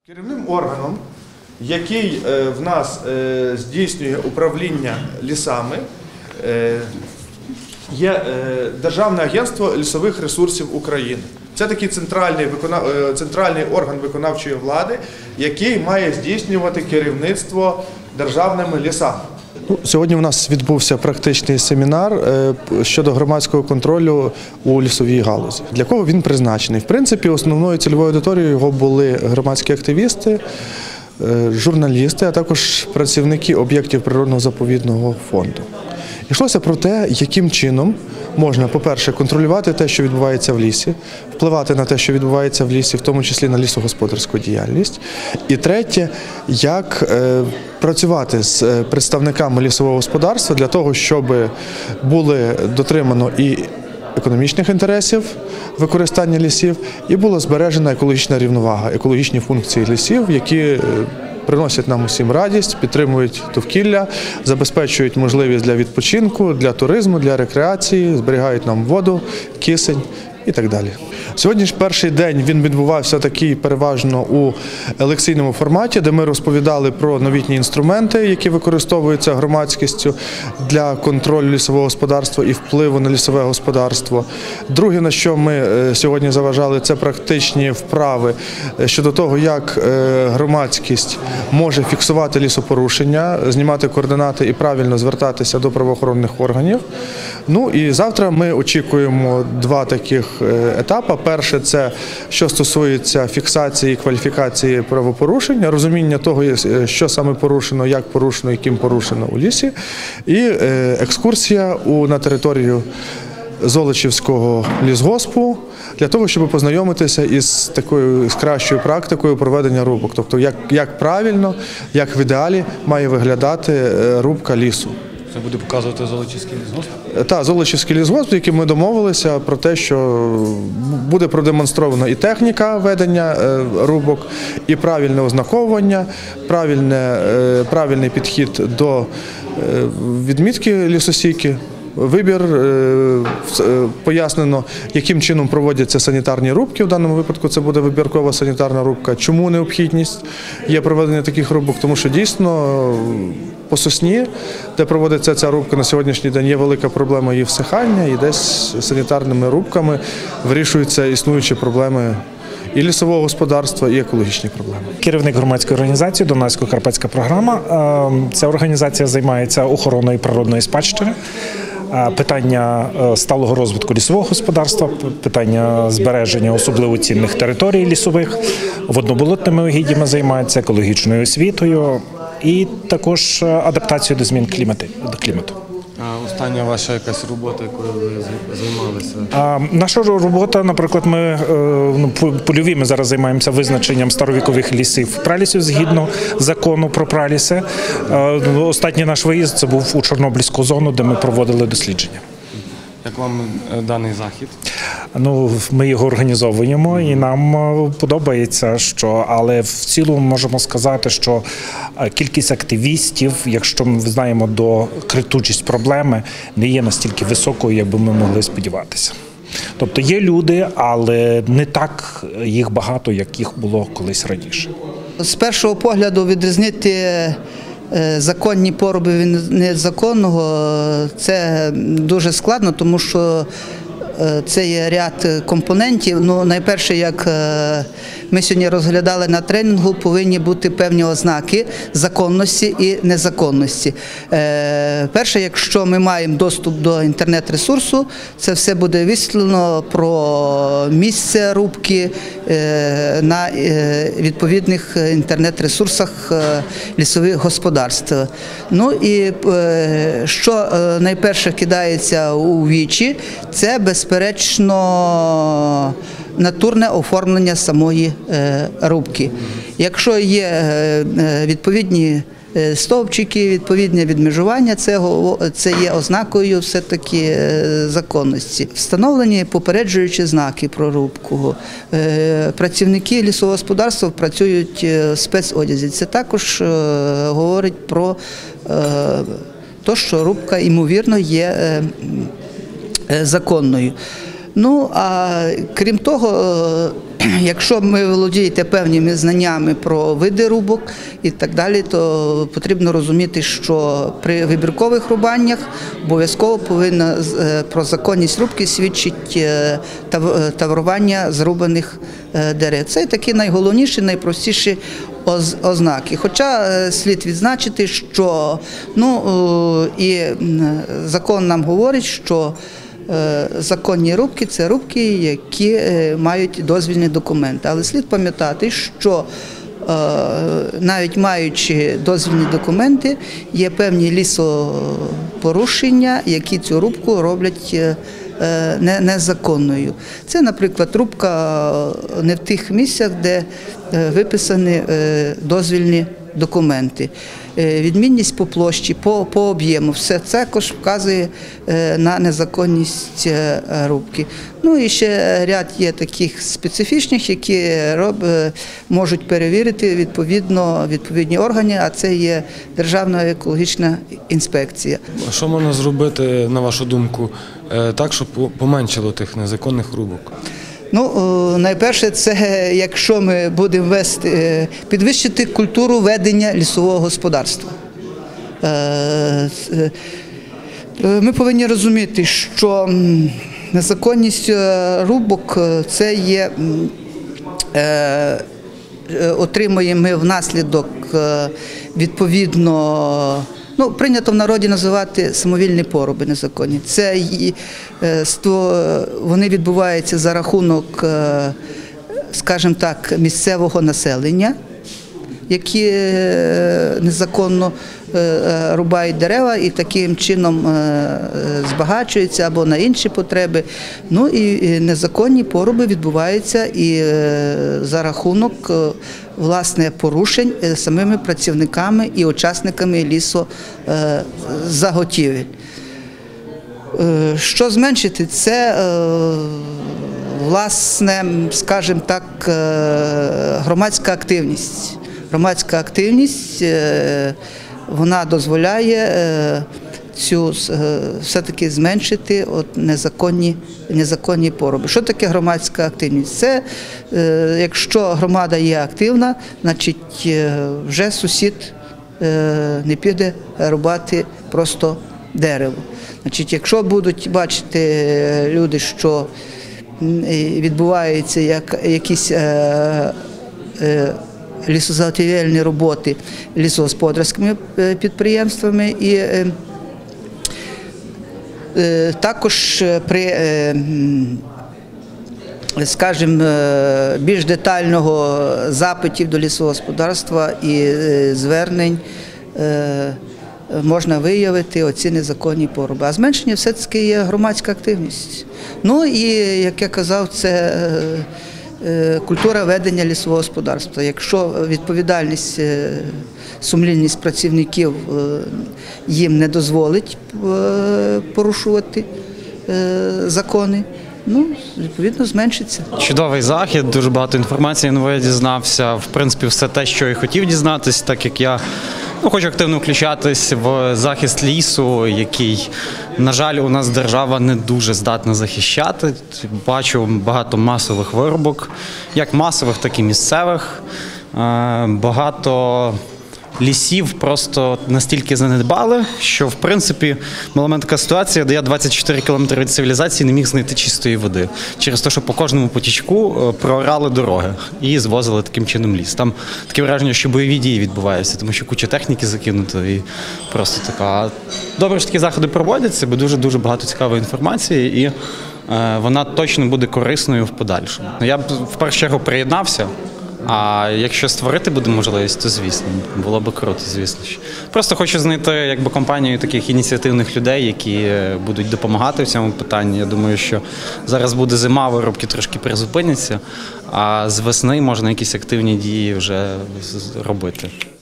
Керівним органом, який в нас здійснює управління лісами, є Державне агентство лісових ресурсів України. Це такий центральний орган виконавчої влади, який має здійснювати керівництво державними лісами. Сьогодні у нас відбувся практичний семінар щодо громадського контролю у лісовій галузі. Для кого він призначений? В принципі, основною цільовою аудиторією його були громадські активісти, журналісти, а також працівники об'єктів природного заповідного фонду. Йшлося про те, яким чином можна, по-перше, контролювати те, що відбувається в лісі, впливати на те, що відбувається в лісі, в тому числі на лісогосподарську діяльність. І третє, як працювати з представниками лісового господарства для того, щоб були дотримано і економічних інтересів використання лісів, і була збережена екологічна рівновага, екологічні функції лісів, які приносять нам усім радість, підтримують довкілля, забезпечують можливість для відпочинку, для туризму, для рекреації, зберігають нам воду, кисень і так далі. Сьогодні ж перший день він відбувався такий переважно у лекційному форматі, де ми розповідали про новітні інструменти, які використовуються громадськістю для контролю лісового господарства і впливу на лісове господарство. Друге, на що ми сьогодні заважали, це практичні вправи щодо того, як громадськість може фіксувати лісопорушення, знімати координати і правильно звертатися до правоохоронних органів. Ну і завтра ми очікуємо два таких етапи. Перше – це що стосується фіксації і кваліфікації правопорушення, розуміння того, що саме порушено, як порушено і ким порушено у лісі. І екскурсія на територію Золочівського лісгоспу для того, щоб познайомитися із кращою практикою проведення рубок. Тобто, як правильно, як в ідеалі має виглядати рубка лісу. Це буде показувати Золочівський лісгосп? Так, Золочівський лісгосп, з яким ми домовилися про те, що буде продемонстрована і техніка ведення рубок, і правильне ознаковування, правильний підхід до відмітки лісосіки. Вибір, пояснено, яким чином проводяться санітарні рубки, в даному випадку це буде вибіркова санітарна рубка. Чому необхідність є проведення таких рубок? Тому що дійсно по Сосні, де проводиться ця рубка на сьогоднішній день, є велика проблема її всихання, і десь санітарними рубками вирішуються існуючі проблеми і лісового господарства, і екологічні проблеми. Керівник громадської організації «Дунайсько-Карпатська програма». Ця організація займається охороною природної спадщини, питання сталого розвитку лісового господарства, питання збереження особливо цінних територій лісових, водноболотними угіддями займається, екологічною освітою і також адаптацією до змін клімату. А остання ваша якась робота, якою ви займалися? Наша робота, наприклад, ми польові, ми зараз займаємося визначенням старовікових лісів, пралісів згідно закону про праліси. Останній наш виїзд це був у Чорнобильську зону, де ми проводили дослідження. Як вам даний захід? Ми його організовуємо і нам подобається, але в цілому можемо сказати, що кількість активістів, якщо ми знаємо до критучість проблеми, не є настільки високою, як би ми могли сподіватися. Тобто є люди, але не так їх багато, як їх було колись раніше. З першого погляду відрізнити законні поруби від незаконного – це дуже складно, тому що це є ряд компонентів. Найперше, як ми сьогодні розглядали на тренінгу, повинні бути певні ознаки законності і незаконності. Перше, якщо ми маємо доступ до інтернет-ресурсу, це все буде висвітлено про місце рубки на відповідних інтернет-ресурсах лісових господарств. Ну і що найперше кидається у вічі, це безперечно натурне оформлення самої рубки. Якщо є відповідні стовпчики, відповідне відмежування, це є ознакою все-таки законності. Встановлені попереджуючі знаки про рубку. Працівники лісового господарства працюють в спецодязі. Це також говорить про те, що рубка, ймовірно, є законною. Ну, а крім того, якщо ми володієте певними знаннями про види рубок і так далі, то потрібно розуміти, що при вибіркових рубаннях обов'язково повинна про законність рубки свідчить таврування зрубаних дерев. Це такі найголовніші, найпростіші ознаки. Хоча слід відзначити, що і закон нам говорить, що законні рубки – це рубки, які мають дозвільні документи. Але слід пам'ятати, що навіть маючи дозвільні документи, є певні лісопорушення, які цю рубку роблять незаконною. Це, наприклад, рубка не в тих місцях, де виписані дозвільні документи. Відмінність по площі, по об'єму, все це також вказує на незаконність рубки. Ну і ще ряд є таких специфічних, які можуть перевірити відповідні органи, а це є Державна екологічна інспекція. А що можна зробити, на вашу думку, так, щоб поменшало тих незаконних рубок? Ну, найперше, це якщо ми будемо підвищити культуру ведення лісового господарства. Ми повинні розуміти, що незаконність рубок – це є, отримуємо ми внаслідок відповідно, прийнято в народі називати самовільні поруби незаконні. Вони відбуваються за рахунок, скажімо так, місцевого населення, які незаконно рубають дерева і таким чином збагачуються або на інші потреби. Ну і незаконні поруби відбуваються і за рахунок, власне, порушень самими працівниками і учасниками лісозаготівель. Що зменшити? Це, власне, скажімо так, громадська активність. Громадська активність, вона дозволяє все-таки зменшити незаконні поруби. Що таке громадська активність? Це, якщо громада є активна, значить вже сусід не піде рубати просто дерево. Значить, якщо будуть бачити люди, що відбуваються якісь лісозаготівельні роботи лісогосподарськими підприємствами, і також при, скажімо, більш детального запитів до лісогосподарства і звернень можна виявити оці незаконні поруби. А зменшення все-таки є громадська активність. Ну і, як я казав, це культура ведення лісового господарства. Якщо відповідальність, сумлінність працівників їм не дозволить порушувати закони, відповідно, зменшиться. Чудовий захід, дуже багато інформації нової дізнався. В принципі, все те, що і хотів дізнатися, так як я хочу активно включатись в захист лісу, який, на жаль, у нас держава не дуже здатна захищати. Бачу багато масових вирубок, як масових, так і місцевих. Багато лісів просто настільки занедбали, що, в принципі, була в мене така ситуація, де я 24 кілометри від цивілізації не міг знайти чистої води. Через те, що по кожному потічку проорали дороги і звозили таким чином ліс. Там таке враження, що бойові дії відбуваються, тому що куча техніки закинута і просто така. Добре, що такі заходи проводяться, бо дуже-дуже багато цікавої інформації і вона точно буде корисною в подальшому. Я б в першу чергу приєднався. А якщо створити буде можливість, то звісно, було б круто, звісно. Просто хочу знайти компанію таких ініціативних людей, які будуть допомагати в цьому питанні. Я думаю, що зараз буде зима, вирубки трошки призупиняться, а з весни можна якісь активні дії вже робити.